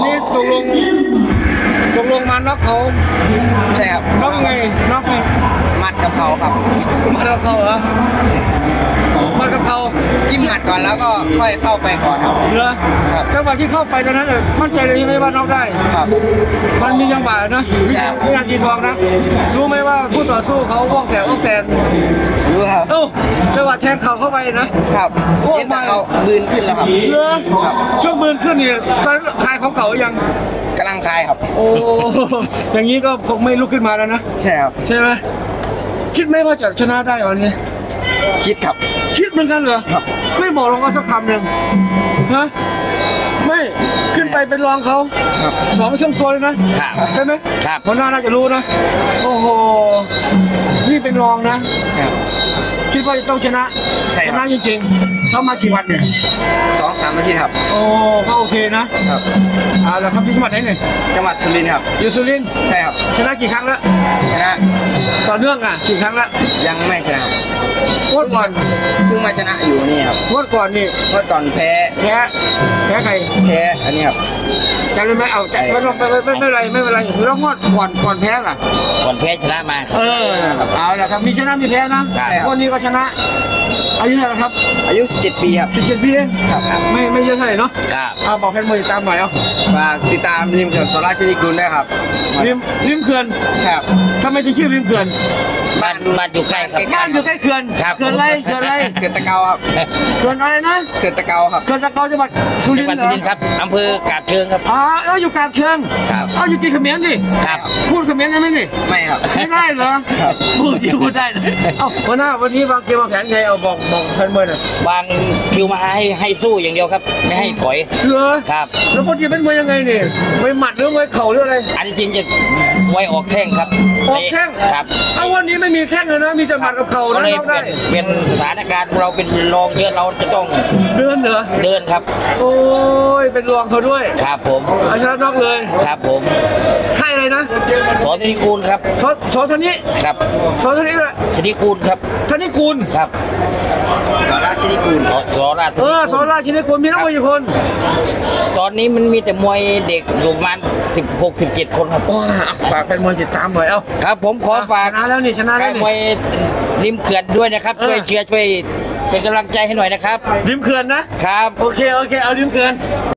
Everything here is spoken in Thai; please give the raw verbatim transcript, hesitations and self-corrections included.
นี้ตกลงตกลงมาน็อกเขาใช่ครับน็อกไงน็อกไงมัดกับเขาครับมัดกับเขาเหรอมัดกับเขาจิ้มหมัดก่อนแล้วก็ค่อยเข้าไปก่อนครับเหรอจังหวะที่เข้าไปตอนนั้นเลยมั่นใจเลยใช่ไหมว่าน็อกได้ครับมันมีจังหวะนะวินาทีทองนะรู้ไหมว่าคู่ต่อสู้เขาว่องแตกว่องแตกรู้ครับโอ้จังหวะแทงเข่าเข้าไปนะครับเห็นแต่เขาบืนขึ้นแล้วครับเหรอช่วงบืนขึ้นนี่ตอนคลายของเก่ายังกำลังคลายครับโอ้อย่างนี้ก็คงไม่ลุกขึ้นมาแล้วนะใช่ครับใช่ไหมคิดไหมว่าจะชนะได้วันนี้คิดครับคิดเหมือนกันเหรอครับไม่บอกลงก็สักคำหนึ่งฮะไม่ขึ้นไปเป็นรองเขาสองช่วงตัวเลยนะใช่ไหมครับคนหน้าน่าจะรู้นะโอ้โหนี่เป็นรองนะคิดว่าจะต้องชนะชนะจริงๆซ้อมมากี่วันเนี่ยสองสามอาทิตย์ครับโอ้ก็โอเคนะครับเอาละครับที่จังหวัดไหนเนี่ยจังหวัดสุรินทร์ครับอยู่สุรินทร์ใช่ครับชนะกี่ครั้งแล้วชนะต่อเนื่องอ่ะกี่ครั้งแล้วยังไม่ชนะงวดก่อนเพิ่งมาชนะอยู่นี่ครับงวดก่อนนี่งวดก่อนแพ้แพ้แพ้ใครแพ้อันนี้ครับจำได้ไหมเอาไม่ต้องไม่ไม่ไม่เป็นไรไม่เป็นไรแล้วงวดก่อนก่อนแพ้ล่ะก่อนแพ้ชนะมาเออเอาละครับมีชนะมีแพ้นะวันนี้ก็ชนะอายุเท่าไหร่ครับอายุสิบเจ็ดปีครับสิบเจ็ดปีครับไม่ไม่เยอะเท่าไหร่เนาะครับเอาบอกแฟนมวยติดตามหน่อยเอาฝากติดตามริมเขื่อนโซล่าชินิกุลด้วยครับริมริมเขื่อนครับทำไมถึงชื่อริมเขื่อนบ้านบ้านอยู่ใกล้ครับบ้านอยู่ใกล้เขื่อนเขื่อนอะไรเขื่อนอะไรเขื่อนตะเกาครับเขื่อนอะไรนะเขื่อนตะเกาครับเขื่อนตะเกาจังหวัดสุรินทร์ครับอำเภอกาบเชิงครับอ๋อเอออยู่กาบเชิงครับเอาอยู่กินเขมิ้นดิครับพูดเขมิ้นได้ไหมนี่ไม่ครับไม่ได้เหรอพูดที่พูดได้เอ้าวันหน้าวันนี้วางเกมวางแผนไงเอาบอกบอกแฟนมวยหน่อยวางคิวมาให้ให้สู้อย่างเดียวครับไม่ให้ถอยเหรอครับแล้วปกติเป็นมวยยังไงนี่มวยหมัดหรือมวยเข่าหรืออะไรอันจริงจะมวยออกแข้งครับออกแข้งครับเอาวันนี้ไม่มีแข้งเลยนะมีแต่หมัดกับเข่าแล้วได้เป็นสถานการณ์เราเป็นรองเยอะเราจะต้องเดินเหรอเดินครับโอ้ยเป็นรองเขาด้วยครับผมอาชนะนอกเลยครับผมค่ายอะไรนะสอธนิกูลครับสอสอธนิครับสอธนิอะไรธนิกูลครับธนิกูลครับสอราชินิกูลสอราเออสอราชินิกูลมีนักมวยกี่คนตอนนี้มันมีแต่มวยเด็กอยู่ประมาณสิบหกสิบเจ็ดคนครับฝากเป็นมวยติดตามหน่อยเอ้าครับผมขอฝากชนะแล้วนี่ชนะแล้วมวยริมเขื่อนด้วยนะครับช่วยเชียร์ช่วยเป็นกำลังใจให้หน่อยนะครับริมเขื่อนนะครับโอเคโอเคเอาริมเขื่อน